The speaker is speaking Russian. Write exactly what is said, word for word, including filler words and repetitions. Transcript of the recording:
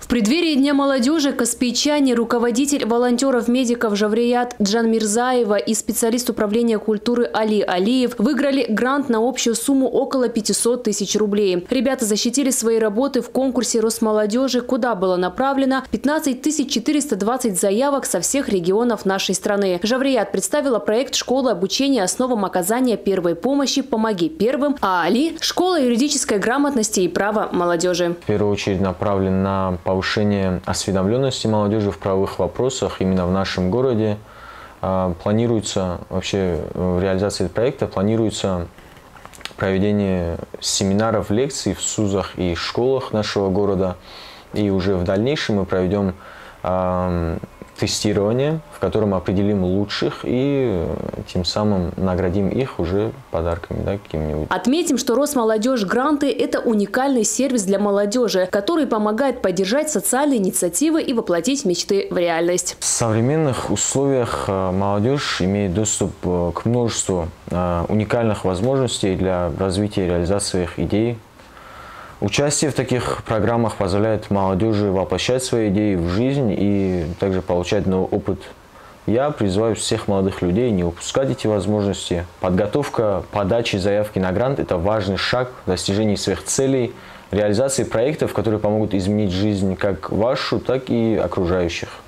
преддверии Дня молодежи каспийчане, руководитель волонтеров-медиков Жаврият Джанмирзаева и специалист управления культуры Али Алиев выиграли грант на общую сумму около пятисот тысяч рублей. Ребята защитили свои работы в конкурсе Росмолодежи, куда было направлено пятнадцать тысяч четыреста двадцать заявок со всех регионов нашей страны. Жаврият представила проект школы обучения основам оказания первой помощи «Помоги первым», а Али – школа юридической грамотности и права молодежи. В первую очередь направлен на повышение осведомленности молодежи в правовых вопросах именно в нашем городе. Планируется, вообще в реализации проекта планируется проведение семинаров, лекций в СУЗах и школах нашего города. И уже в дальнейшем мы проведем э, тестирование, в котором определим лучших и тем самым наградим их уже подарками, да, какими-нибудь. Отметим, что Росмолодежь гранты – это уникальный сервис для молодежи, который помогает поддержать социальные инициативы и воплотить мечты в реальность. В современных условиях молодежь имеет доступ к множеству уникальных возможностей для развития и реализации своих идей. Участие в таких программах позволяет молодежи воплощать свои идеи в жизнь и также получать новый опыт. Я призываю всех молодых людей не упускать эти возможности. Подготовка подачи заявки на грант – это важный шаг в достижении своих целей, реализации проектов, которые помогут изменить жизнь как вашу, так и окружающих.